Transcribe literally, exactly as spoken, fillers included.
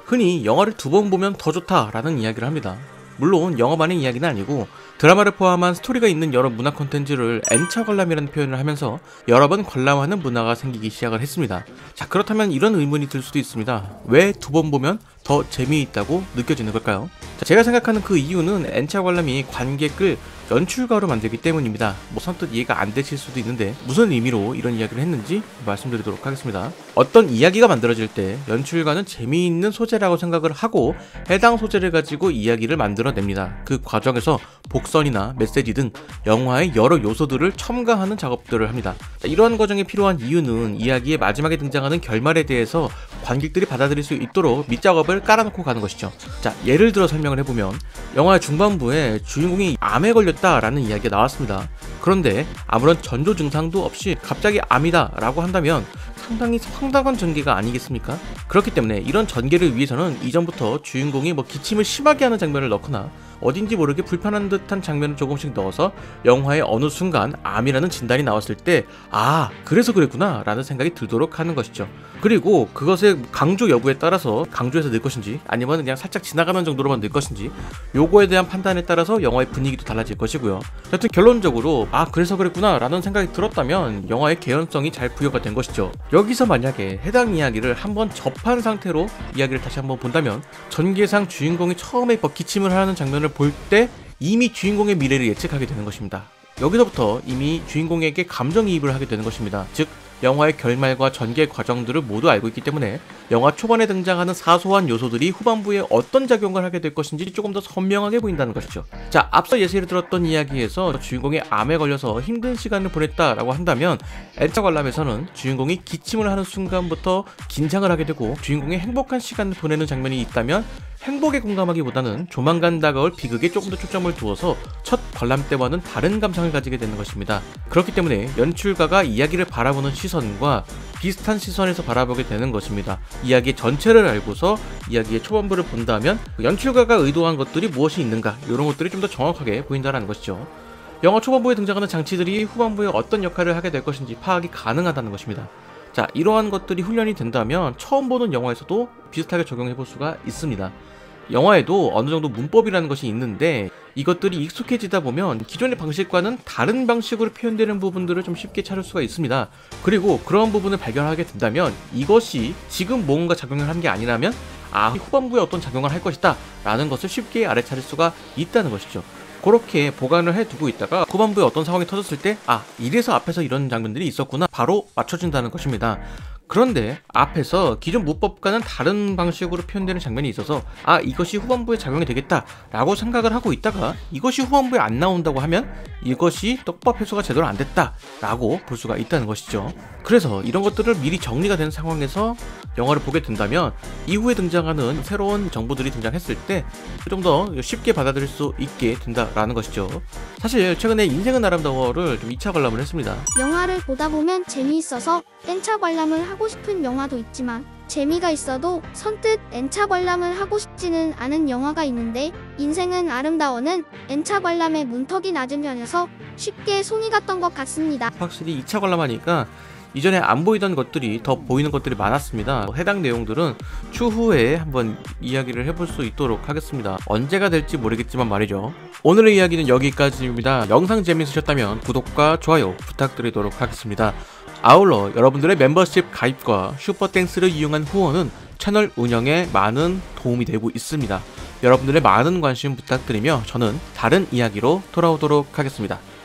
흔히 영화를 두 번 보면 더 좋다라는 이야기를 합니다. 물론 영화만의 이야기는 아니고 드라마를 포함한 스토리가 있는 여러 문화 콘텐츠를 N차 관람이라는 표현을 하면서 여러 번 관람하는 문화가 생기기 시작을 했습니다. 자, 그렇다면 이런 의문이 들 수도 있습니다. 왜 두 번 보면 더 재미있다고 느껴지는 걸까요? 자, 제가 생각하는 그 이유는 N차 관람이 관객을 연출가로 만들기 때문입니다. 뭐 선뜻 이해가 안 되실 수도 있는데 무슨 의미로 이런 이야기를 했는지 말씀드리도록 하겠습니다. 어떤 이야기가 만들어질 때 연출가는 재미있는 소재라고 생각을 하고 해당 소재를 가지고 이야기를 만들어냅니다. 그 과정에서 복선이나 메시지 등 영화의 여러 요소들을 첨가하는 작업들을 합니다. 자, 이러한 과정에 필요한 이유는 이야기의 마지막에 등장하는 결말에 대해서 관객들이 받아들일 수 있도록 밑작업을 깔아놓고 가는 것이죠. 자, 예를 들어 설명을 해보면 영화의 중반부에 주인공이 암에 걸렸다라는 이야기가 나왔습니다. 그런데 아무런 전조 증상도 없이 갑자기 암이다 라고 한다면 상당히 황당한 전개가 아니겠습니까? 그렇기 때문에 이런 전개를 위해서는 이전부터 주인공이 뭐 기침을 심하게 하는 장면을 넣거나 어딘지 모르게 불편한 듯한 장면을 조금씩 넣어서 영화의 어느 순간 암이라는 진단이 나왔을 때 아, 그래서 그랬구나 라는 생각이 들도록 하는 것이죠. 그리고 그것의 강조 여부에 따라서 강조해서 넣을 것인지 아니면 그냥 살짝 지나가는 정도로만 넣을 것인지 요거에 대한 판단에 따라서 영화의 분위기도 달라질 것이고요. 여튼 결론적으로 아, 그래서 그랬구나 라는 생각이 들었다면 영화의 개연성이 잘 부여가 된 것이죠. 여기서 만약에 해당 이야기를 한번 접한 상태로 이야기를 다시 한번 본다면 전개상 주인공이 처음에 기침을 하는 장면을 볼 때 이미 주인공의 미래를 예측하게 되는 것입니다. 여기서부터 이미 주인공에게 감정이입을 하게 되는 것입니다. 즉 영화의 결말과 전개 과정들을 모두 알고 있기 때문에 영화 초반에 등장하는 사소한 요소들이 후반부에 어떤 작용을 하게 될 것인지 조금 더 선명하게 보인다는 것이죠. 자, 앞서 예시를 들었던 이야기에서 주인공이 암에 걸려서 힘든 시간을 보냈다라고 한다면 N차 관람에서는 주인공이 기침을 하는 순간부터 긴장을 하게 되고 주인공이 행복한 시간을 보내는 장면이 있다면 행복에 공감하기보다는 조만간 다가올 비극에 조금 더 초점을 두어서 첫 관람 때와는 다른 감상을 가지게 되는 것입니다. 그렇기 때문에 연출가가 이야기를 바라보는 시선과 비슷한 시선에서 바라보게 되는 것입니다. 이야기 전체를 알고서 이야기의 초반부를 본다면 연출가가 의도한 것들이 무엇이 있는가 이런 것들이 좀 더 정확하게 보인다는 것이죠. 영화 초반부에 등장하는 장치들이 후반부에 어떤 역할을 하게 될 것인지 파악이 가능하다는 것입니다. 자, 이러한 것들이 훈련이 된다면 처음 보는 영화에서도 비슷하게 적용해 볼 수가 있습니다. 영화에도 어느 정도 문법이라는 것이 있는데 이것들이 익숙해지다 보면 기존의 방식과는 다른 방식으로 표현되는 부분들을 좀 쉽게 찾을 수가 있습니다. 그리고 그런 부분을 발견하게 된다면 이것이 지금 뭔가 작용을 한 게 아니라면 아, 후반부에 어떤 작용을 할 것이다 라는 것을 쉽게 알아차릴 수가 있다는 것이죠. 그렇게 보관을 해두고 있다가 후반부에 어떤 상황이 터졌을 때 아, 이래서 앞에서 이런 장면들이 있었구나 바로 맞춰진다는 것입니다. 그런데 앞에서 기존 문법과는 다른 방식으로 표현되는 장면이 있어서 아, 이것이 후반부에 작용이 되겠다 라고 생각을 하고 있다가 이것이 후반부에 안 나온다고 하면 이것이 떡밥 회수가 제대로 안 됐다 라고 볼 수가 있다는 것이죠. 그래서 이런 것들을 미리 정리가 된 상황에서 영화를 보게 된다면 이후에 등장하는 새로운 정보들이 등장했을 때 좀 더 쉽게 받아들일 수 있게 된다라는 것이죠. 사실 최근에 인생은 아름다워를 좀 이 차 관람을 했습니다. 영화를 보다 보면 재미있어서 N차 관람을 하고 싶은 영화도 있지만 재미가 있어도 선뜻 N차 관람을 하고 싶지는 않은 영화가 있는데 인생은 아름다워는 N차 관람의 문턱이 낮은 편이어서 쉽게 손이 갔던 것 같습니다. 확실히 이 차 관람하니까 이전에 안 보이던 것들이 더 보이는 것들이 많았습니다. 해당 내용들은 추후에 한번 이야기를 해볼 수 있도록 하겠습니다. 언제가 될지 모르겠지만 말이죠. 오늘의 이야기는 여기까지입니다. 영상 재미있으셨다면 구독과 좋아요 부탁드리도록 하겠습니다. 아울러 여러분들의 멤버십 가입과 슈퍼땡스를 이용한 후원은 채널 운영에 많은 도움이 되고 있습니다. 여러분들의 많은 관심 부탁드리며 저는 다른 이야기로 돌아오도록 하겠습니다.